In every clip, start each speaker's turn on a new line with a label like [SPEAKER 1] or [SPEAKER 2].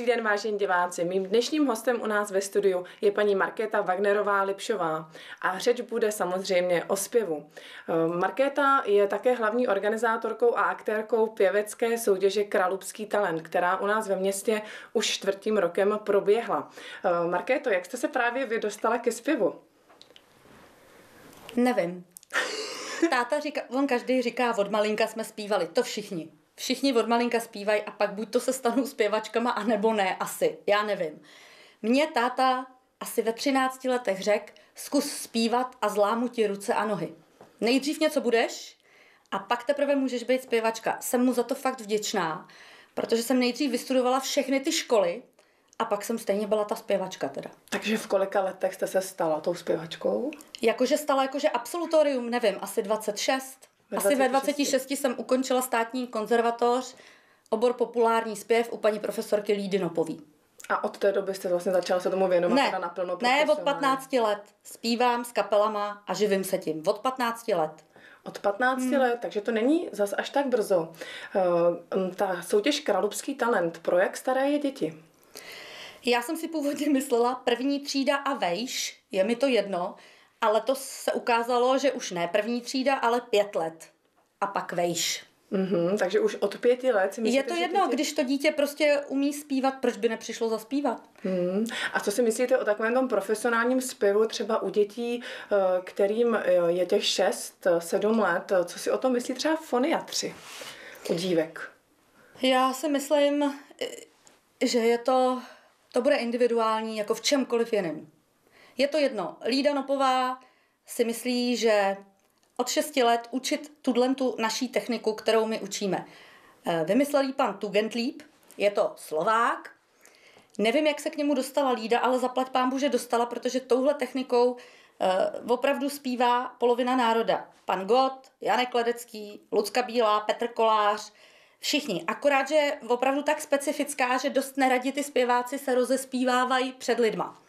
[SPEAKER 1] den, vážení diváci. Mým dnešním hostem u nás ve studiu je paní Markéta Wagnerová-Lipšová a řeč bude samozřejmě o zpěvu. Markéta je také hlavní organizátorkou a aktérkou pěvecké soutěže Kralupský talent, která u nás ve městě už 4. rokem proběhla. Markéto, jak jste se právě vy dostala ke zpěvu?
[SPEAKER 2] Nevím. Táta říká, on každý říká, od malinka jsme zpívali, to všichni. Všichni od malinka zpívají a pak buď to se stanou zpěvačkama, anebo ne, asi, já nevím. Mně táta asi ve 13 letech řekl, zkus zpívat a zlámu ti ruce a nohy. Nejdřív něco budeš a pak teprve můžeš být zpěvačka. Jsem mu za to fakt vděčná, protože jsem nejdřív vystudovala všechny ty školy a pak jsem stejně byla ta zpěvačka teda.
[SPEAKER 1] Takže v kolika letech jste se stala tou zpěvačkou?
[SPEAKER 2] Jakože absolutorium, nevím, asi 26. Asi ve 26 jsem ukončila státní konzervatoř, obor populární zpěv u paní profesorky Lídy Nopový.
[SPEAKER 1] A od té doby jste vlastně začala se tomu věnovat teda naplno profesionálně?
[SPEAKER 2] Ne, od 15 let. Zpívám s kapelama a živím se tím. Od 15 let.
[SPEAKER 1] Od 15 let, takže to není zas až tak brzo. Ta soutěž Kralupský talent, pro jak staré je děti?
[SPEAKER 2] Já jsem si původně myslela první třída a vejš, je mi to jedno, ale to se ukázalo, že už ne první třída, ale 5 let. A pak vejš.
[SPEAKER 1] Takže už od 5 let si myslíte,
[SPEAKER 2] je to jedno, když to dítě prostě umí zpívat, proč by nepřišlo zaspívat?
[SPEAKER 1] A co si myslíte o takovém tom profesionálním zpěvu třeba u dětí, kterým je těch 6-7 let? Co si o tom myslí třeba foniatři u dívek?
[SPEAKER 2] Já si myslím, že to bude individuální jako v čemkoliv jiném. Je to jedno. Lída Nopová si myslí, že od 6 let učit tu naší techniku, kterou my učíme. Vymyslel jí pan Tugendlieb, je to Slovák. Nevím, jak se k němu dostala Lída, ale zaplať pánbůh, že dostala, protože touhle technikou opravdu zpívá polovina národa. Pan Gott, Janek Ledecký, Lucka Bílá, Petr Kolář, všichni. Akorát, že je opravdu tak specifická, že dost neradi ty zpěváci se rozespívávají před lidma.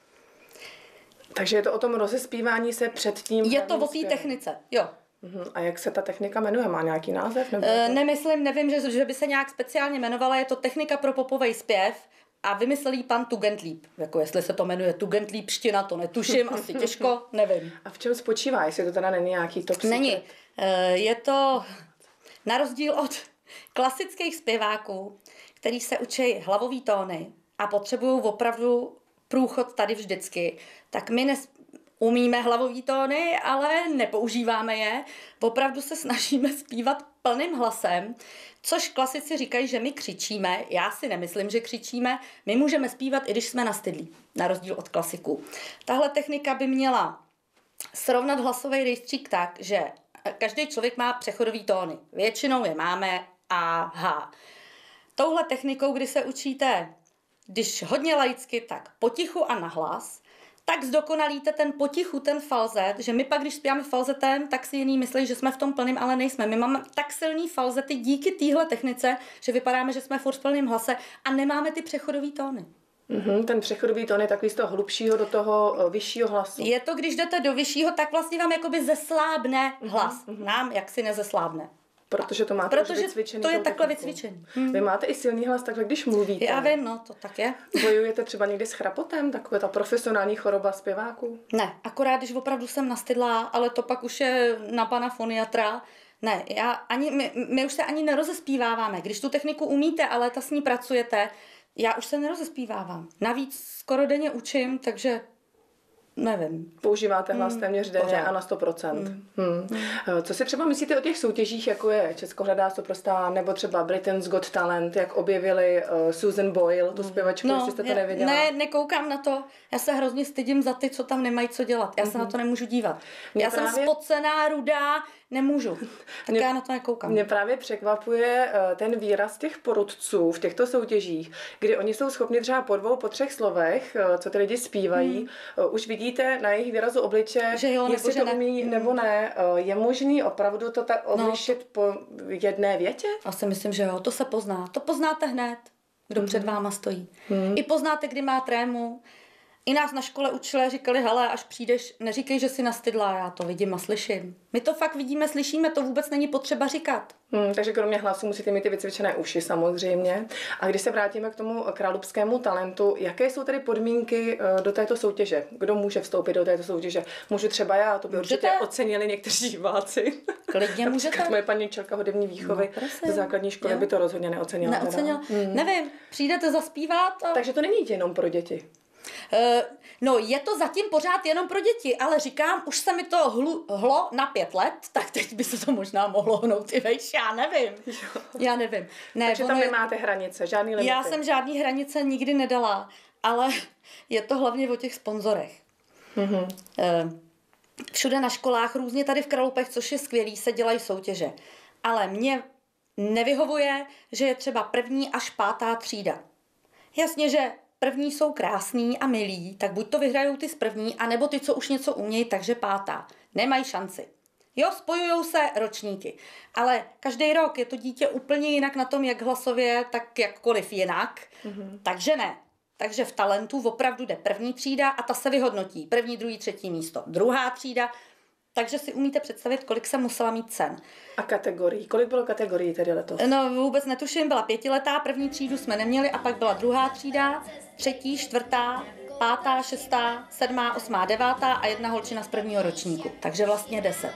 [SPEAKER 1] Takže je to o tom rozespívání se před tím...
[SPEAKER 2] Je to o té technice, jo.
[SPEAKER 1] A jak se ta technika jmenuje? Má nějaký název? Nebo
[SPEAKER 2] nevím, že by se nějak speciálně jmenovala. Je to technika pro popovej zpěv a vymyslel jí pan Tugendlieb. Jako jestli se to jmenuje Tugendliebština, to netuším, asi těžko, nevím.
[SPEAKER 1] A v čem spočívá, jestli to teda není nějaký top secret?
[SPEAKER 2] Není. Je to na rozdíl od klasických zpěváků, který se učí hlavový tóny a potřebují opravdu průchod tady vždycky, tak my umíme hlavový tóny, ale nepoužíváme je. Opravdu se snažíme zpívat plným hlasem, což klasici říkají, že my křičíme. Já si nemyslím, že křičíme. My můžeme zpívat, i když jsme nastydlí, na rozdíl od klasiků. Tahle technika by měla srovnat hlasový rejstřík tak, že každý člověk má přechodový tóny. Většinou je máme A, H. Touhle technikou, kdy se učíte, když hodně laicky, tak potichu a nahlas, tak zdokonalíte ten potichu, ten falzet, že my pak, když zpíváme falzetem, tak si jiný myslí, že jsme v tom plným, ale nejsme. My máme tak silný falzety díky téhle technice, že vypadáme, že jsme furt v plným hlase a nemáme ty přechodový tóny.
[SPEAKER 1] Ten přechodový tón je takový z toho hlubšího do toho vyššího hlasu.
[SPEAKER 2] Je to, když jdete do vyššího, tak vlastně vám jakoby zeslábne hlas. Nám jaksi nezeslábne.
[SPEAKER 1] Protože to máte už vycvičený.
[SPEAKER 2] To je takhle vycvičený.
[SPEAKER 1] Vy máte i silný hlas takhle, když mluvíte.
[SPEAKER 2] Já vím, no, to tak je.
[SPEAKER 1] Bojujete třeba někdy s chrapotem? Takové ta profesionální choroba zpěváků?
[SPEAKER 2] Ne, akorát když opravdu jsem nastydlá, ale to pak už je na pana foniatra. Ne, my už se ani nerozespíváváme. Když tu techniku umíte a léta s ní pracujete, já už se nerozespívávám. Navíc skoro denně učím, takže nevím.
[SPEAKER 1] Používáte hlas téměř denně a na 100%. Co si třeba myslíte o těch soutěžích, jako je Česko hledá stoprostá, nebo třeba Britain's Got Talent, jak objevili Susan Boyle, tu zpěvačku, jestli jste to neviděla?
[SPEAKER 2] Ne, nekoukám na to. Já se hrozně stydím za ty, co tam nemají co dělat. Já se na to nemůžu dívat. Jsem spocená, rudá, nemůžu. Tak já na to nekoukám.
[SPEAKER 1] Mě právě překvapuje ten výraz těch porudců v těchto soutěžích, kdy oni jsou schopni třeba po 2, po 3 slovech, co ty lidi zpívají, už vidíte na jejich výrazu obličeje, jestli to umí nebo ne. Je možný opravdu to tak odlišit po jedné větě?
[SPEAKER 2] Asi myslím, že jo. To se pozná. To poznáte hned, kdo před váma stojí. I poznáte, kdy má trému. I nás na škole učili a říkali, hele, až přijdeš, neříkej, že jsi nastydlá, já to vidím a slyším. My to fakt vidíme, slyšíme, to vůbec není potřeba říkat.
[SPEAKER 1] Takže kromě hlasu musíte mít ty vycvičené uši samozřejmě. A když se vrátíme k tomu králupskému talentu, jaké jsou tedy podmínky do této soutěže? Kdo může vstoupit do této soutěže? Můžu třeba já, to by určitě ocenili někteří diváci.
[SPEAKER 2] Klidně můžete.
[SPEAKER 1] Moje paní učitelka hudební výchovy ze základní školy by to rozhodně neocenila.
[SPEAKER 2] Nevím, přijdete zaspívat.
[SPEAKER 1] Takže to není jenom pro děti.
[SPEAKER 2] No, je to zatím pořád jenom pro děti, ale říkám, už se mi to hlo na 5 let, tak teď by se to možná mohlo hnout i vejš, já nevím. Ne,
[SPEAKER 1] takže tam nemáte hranice, žádný limity.
[SPEAKER 2] Já jsem žádný hranice nikdy nedala, ale je to hlavně o těch sponzorech. Všude na školách, různě tady v Kralupech, což je skvělý, se dělají soutěže. Ale mě nevyhovuje, že je třeba 1. až 5. třída. Jasně, že první jsou krásný a milí, tak buď to vyhrajou ty z první, anebo ty, co už něco umějí, takže 5. Nemají šanci. Jo, spojujou se ročníky. Ale každý rok je to dítě úplně jinak na tom, jak hlasově, tak jakkoliv jinak. Takže ne. Takže v talentu opravdu jde 1. třída a ta se vyhodnotí. 1., 2., 3. místo. 2. třída. Takže si umíte představit, kolik jsem musela mít cen.
[SPEAKER 1] A kategorií? Kolik bylo kategorií tedy letos?
[SPEAKER 2] No vůbec netuším, byla 5letá, 1. třídu jsme neměli a pak byla 2. třída, 3., 4., 5., 6., 7., 8., 9. a 1 holčina z 1. ročníku. Takže vlastně 10.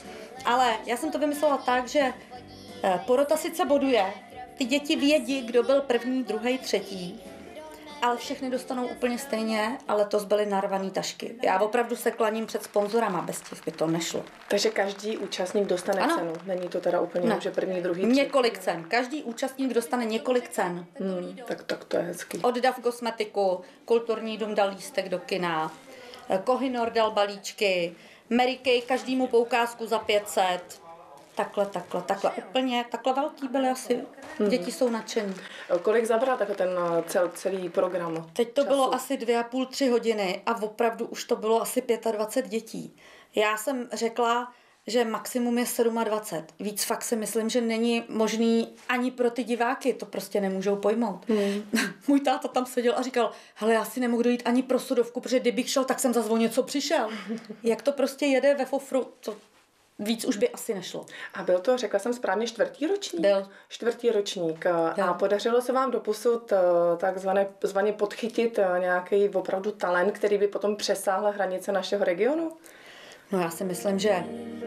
[SPEAKER 2] Ale já jsem to vymyslela tak, že porota sice boduje, ty děti vědí, kdo byl 1., 2., 3., ale všechny dostanou úplně stejně, ale to byly narvaný tašky. Já opravdu se klaním před sponzorama, bez těch by to nešlo.
[SPEAKER 1] Takže každý účastník dostane cenu. Není to teda úplně, že 1., 2., 3.
[SPEAKER 2] Několik cen. Každý účastník dostane několik cen.
[SPEAKER 1] Tak to je hezký.
[SPEAKER 2] Od DAF Kosmetiku, Kulturní dům dal lístek do kina, Kohinoor dal balíčky, Mary Kay každému poukázku za 500. Takhle. Úplně takhle velký byly asi. Děti jsou nadšení.
[SPEAKER 1] Kolik zabral takhle ten celý program?
[SPEAKER 2] Teď to bylo asi 2,5, 3 hodiny a opravdu už to bylo asi 25 dětí. Já jsem řekla, že maximum je 27. Víc fakt si myslím, že není možný ani pro ty diváky, to prostě nemůžou pojmout. Můj táta tam seděl a říkal, hele, já si nemohu dojít ani pro sudovku, protože kdybych šel, tak jsem zase o něco přišel. Jak to prostě jede ve fofru, to víc už by asi nešlo.
[SPEAKER 1] A byl to, řekla jsem správně, 4. ročník?
[SPEAKER 2] Byl.
[SPEAKER 1] 4. ročník. A podařilo se vám doposud takzvaně podchytit nějaký opravdu talent, který by potom přesáhl hranice našeho regionu?
[SPEAKER 2] No já si myslím, že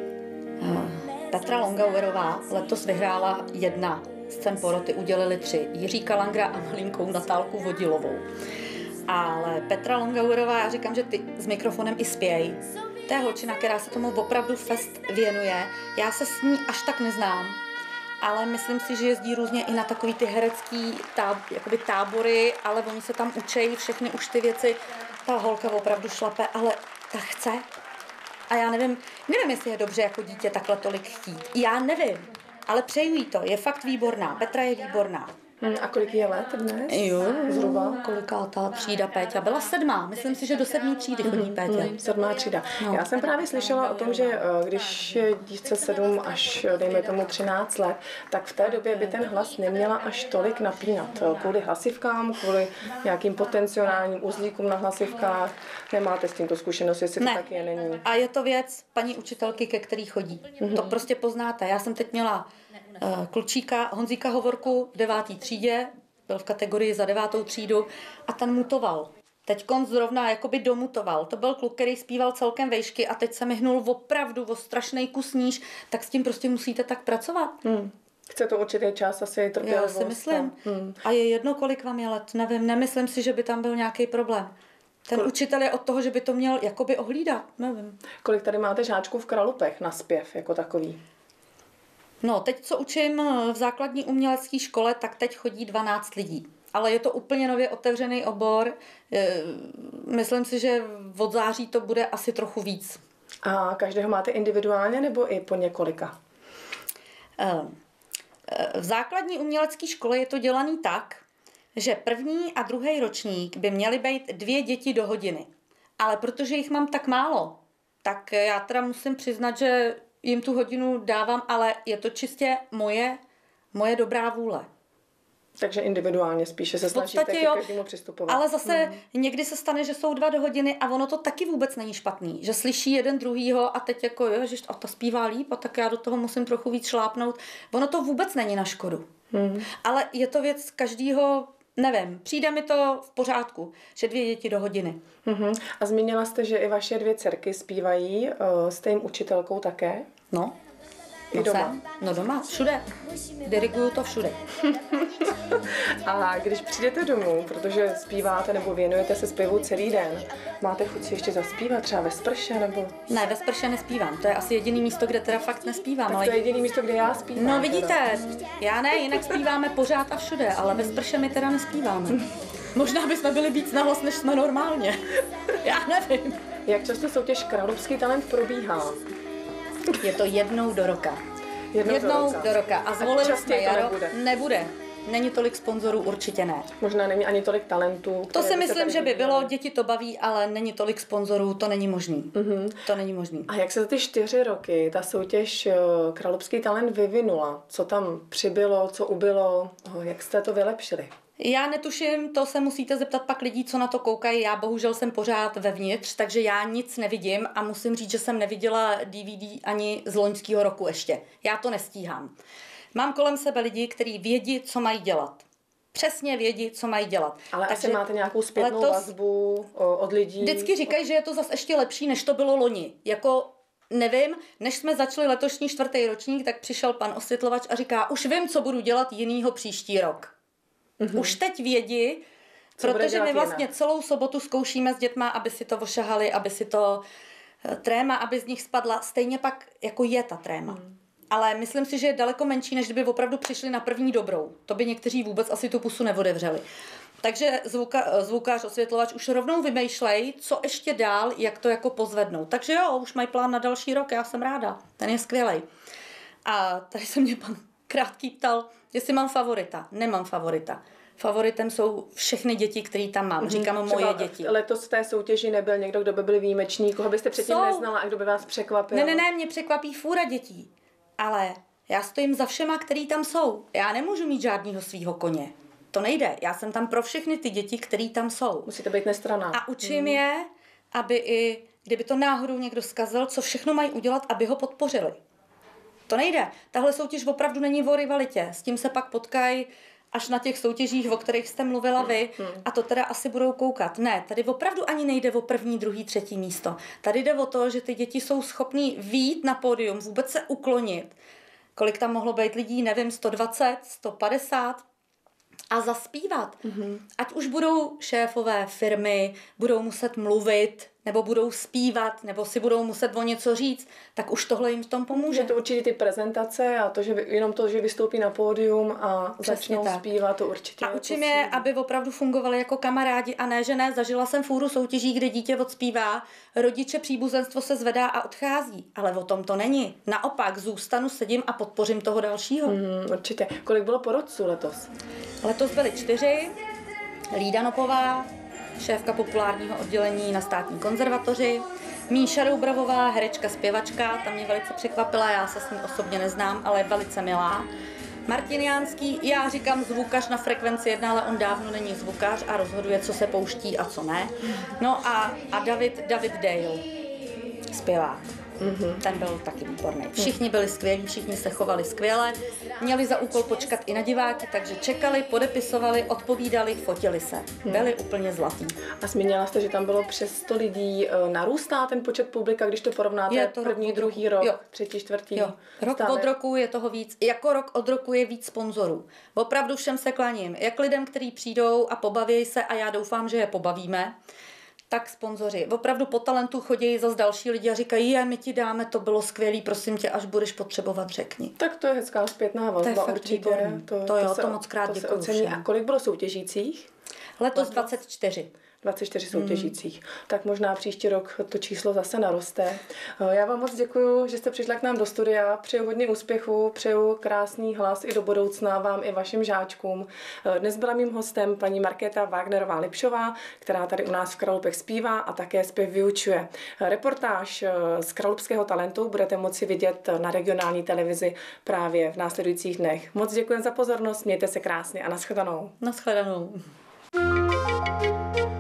[SPEAKER 2] Petra Longauerová letos vyhrála 1 z cen poroty, udělili 3. Jiří Kalangra a malinkou Natálku Vodilovou. Ale Petra Longauerová, já říkám, že ty s mikrofonem i spěj. To je holčina, která se tomu opravdu fest věnuje. Já se s ní až tak neznám, ale myslím si, že jezdí různě i na takový ty herecký tábory, ale oni se tam učejí všechny už ty věci. Ta holka opravdu šlape, ale ta chce. A já nevím, jestli je dobře jako dítě takhle tolik chtít. Já nevím, ale přeju jí to. Je fakt výborná. Petra je výborná.
[SPEAKER 1] A kolik je let dnes?
[SPEAKER 2] Jo,
[SPEAKER 1] zhruba.
[SPEAKER 2] Kolikátá třída Péťa? Byla 7. Myslím si, že do 7. třídy chodí Péťa.
[SPEAKER 1] 7. třída. No. Já jsem právě slyšela o tom, že když je dítě 7 až, dejme tomu 13 let, tak v té době by ten hlas neměla až tolik napínat. Kvůli hlasivkám, kvůli nějakým potenciálním uzlíkům na hlasivkách. Nemáte s tímto zkušenost, jestli to taky není.
[SPEAKER 2] A je to věc paní učitelky, ke který chodí. To prostě poznáte. Já jsem teď měla klučíka Honzíka Hovorku v 9. třídě, byl v kategorii za 9. třídu a ten mutoval. Teďkon zrovna jakoby domutoval. To byl kluk, který zpíval celkem vejšky a teď se mi hnul opravdu o strašnej kus níž, tak s tím prostě musíte tak pracovat.
[SPEAKER 1] Chce to určitý čas, asi trpělivost.
[SPEAKER 2] Já si myslím. A je jedno, kolik vám je let. Nevím, nemyslím si, že by tam byl nějaký problém. Ten učitel je od toho, že by to měl jakoby ohlídat. Nevím.
[SPEAKER 1] Kolik tady máte žáčků v Kralupech na zpěv jako takový?
[SPEAKER 2] No, teď, co učím v základní umělecké škole, tak teď chodí 12 lidí. Ale je to úplně nově otevřený obor. Myslím si, že od září to bude asi trochu víc.
[SPEAKER 1] A každého máte individuálně nebo i po několika?
[SPEAKER 2] V základní umělecké škole je to dělaný tak, že 1. a 2. ročník by měly být 2 děti do hodiny. Ale protože jich mám tak málo, tak já teda musím přiznat, že jim tu hodinu dávám, ale je to čistě moje dobrá vůle.
[SPEAKER 1] Takže individuálně spíše se snažíte ke každému přistupovat.
[SPEAKER 2] Ale zase někdy se stane, že jsou 2 do hodiny a ono to taky vůbec není špatný. Že slyší jeden druhýho a teď jako ježiš, a ta zpívá líp a tak já do toho musím trochu víc šlápnout. Ono to vůbec není na škodu. Ale je to věc každýho, nevím, přijde mi to v pořádku, že 2 děti do hodiny.
[SPEAKER 1] A zmínila jste, že i vaše 2 dcerky zpívají, jste jim učitelkou také?
[SPEAKER 2] No.
[SPEAKER 1] I doma?
[SPEAKER 2] No doma, všude. Diriguju to všude.
[SPEAKER 1] A když přijdete domů, protože zpíváte nebo věnujete se zpěvu celý den, máte chuť si ještě zaspívat třeba ve sprše nebo?
[SPEAKER 2] Ne, ve sprše nespívám. To je asi jediný místo, kde teda fakt nespívám.
[SPEAKER 1] Tak
[SPEAKER 2] ale...
[SPEAKER 1] to je jediný místo, kde já zpívám.
[SPEAKER 2] No vidíte, já ne, jinak zpíváme pořád a všude, ale ve sprše my teda nespíváme. Možná bychom byli víc nahlas, než jsme normálně. Já nevím.
[SPEAKER 1] Jak často soutěž Královský talent probíhá?
[SPEAKER 2] Je to jednou do roka. Jednou do roka. A zvolili jsme jaro. Nebude. Není tolik sponzorů, určitě ne.
[SPEAKER 1] Možná není ani tolik talentů.
[SPEAKER 2] To si myslím, že by bylo, děti to baví, ale není tolik sponzorů, to není možný. To není možný.
[SPEAKER 1] A jak se za ty 4 roky ta soutěž Královský talent vyvinula? Co tam přibylo, co ubylo? Jak jste to vylepšili?
[SPEAKER 2] Já netuším, to se musíte zeptat pak lidí, co na to koukají. Já bohužel jsem pořád vevnitř, takže já nic nevidím a musím říct, že jsem neviděla DVD ani z loňského roku ještě. Já to nestíhám. Mám kolem sebe lidi, kteří vědí, co mají dělat. Přesně vědí, co mají dělat.
[SPEAKER 1] Ale takže asi máte nějakou zpětnou vazbu od lidí?
[SPEAKER 2] Vždycky říkají, že je to zase ještě lepší, než to bylo loni. Jako nevím, než jsme začali letošní 4. ročník, tak přišel pan osvětlovač a říká, už vím, co budu dělat jinýho příští rok. Už teď vědí, protože my vlastně celou sobotu zkoušíme s dětma, aby si to ošahali, aby si to tréma, aby z nich spadla. Stejně pak jako je ta tréma. Ale myslím si, že je daleko menší, než kdyby opravdu přišli na první dobrou. To by někteří vůbec asi tu pusu neodevřeli. Takže zvukař, osvětlovač už rovnou vymýšlej, co ještě dál, jak to jako pozvednout. Takže jo, už mají plán na další rok, já jsem ráda. Ten je skvělej. A tady se mě pan Krátký ptal, jestli mám favorita. Nemám favorita. Favoritem jsou všechny děti, které tam mám. Říkám moje děti.
[SPEAKER 1] Letos v té soutěži nebyl někdo, kdo by byl výjimečný, koho byste předtím neznala a kdo by vás překvapil?
[SPEAKER 2] Ne, mě překvapí fůra dětí. Ale já stojím za všema, který tam jsou. Já nemůžu mít žádného svýho koně. To nejde. Já jsem tam pro všechny ty děti, který tam jsou.
[SPEAKER 1] Musíte být nestranná.
[SPEAKER 2] A učím je, aby i kdyby to náhodou někdo zkazil, co všechno mají udělat, aby ho podpořili. To nejde. Tahle soutěž opravdu není o rivalitě. S tím se pak potkají až na těch soutěžích, o kterých jste mluvila vy, a to teda asi budou koukat. Ne, tady opravdu ani nejde o 1., 2., 3. místo. Tady jde o to, že ty děti jsou schopný vyjít na pódium, vůbec se uklonit. Kolik tam mohlo být lidí, nevím, 120, 150 a zaspívat. Ať už budou šéfové firmy, budou muset mluvit, nebo budou zpívat, nebo si budou muset o něco říct, tak už tohle jim v tom pomůže.
[SPEAKER 1] Že to určitě ty prezentace a to, že jenom to, že vystoupí na pódium a začnou zpívat, to určitě.
[SPEAKER 2] A učím je, aby opravdu fungovali jako kamarádi a ne, že ne. Zažila jsem fůru soutěží, kde dítě odspívá, rodiče, příbuzenstvo se zvedá a odchází. Ale o tom to není. Naopak, zůstanu, sedím a podpořím toho dalšího.
[SPEAKER 1] Určitě. Kolik bylo porodců letos?
[SPEAKER 2] Letos byli 4. Lída Nopová, šéfka populárního oddělení na Státní konzervatoři, Míša Roubravová, herečka, zpěvačka, ta mě velice překvapila, já se s ní osobně neznám, ale je velice milá. Martin Jánský, já říkám zvukař na Frekvenci 1, ale on dávno není zvukař a rozhoduje, co se pouští a co ne. No a David Dale, zpěvák. Ten byl taky výborný. Všichni byli skvělí, všichni se chovali skvěle, měli za úkol počkat i na diváky, takže čekali, podepisovali, odpovídali, fotili se. Byli úplně zlatý.
[SPEAKER 1] A zmínila jste, že tam bylo přes 100 lidí. Narůstá ten počet publika, když to porovnáte první, druhý rok, 3., 4.
[SPEAKER 2] Jo. Rok od roku je toho víc. Jako rok od roku je víc sponzorů. Opravdu všem se klaním. Jak lidem, kteří přijdou a pobaví se, a já doufám, že je pobavíme, tak sponzoři. Opravdu po talentu chodí zase další lidi a říkají, my ti dáme, to bylo skvělý, prosím tě, až budeš potřebovat, řekni.
[SPEAKER 1] Tak to je hezká zpětná vazba, určitě.
[SPEAKER 2] To moc krát děkuju.
[SPEAKER 1] A kolik bylo soutěžících?
[SPEAKER 2] Letos 24.
[SPEAKER 1] 24 soutěžících. Tak možná příští rok to číslo zase naroste. Já vám moc děkuju, že jste přišla k nám do studia. Přeju hodně úspěchu, přeju krásný hlas i do budoucna vám i vašim žáčkům. Dnes byla mým hostem paní Markéta Wagnerová-Lipšová, která tady u nás v Kralupech zpívá a také zpěv vyučuje. Reportáž z Kralupského talentu budete moci vidět na regionální televizi právě v následujících dnech. Moc děkuji za pozornost, mějte se krásně a nashledanou.
[SPEAKER 2] Nashledanou.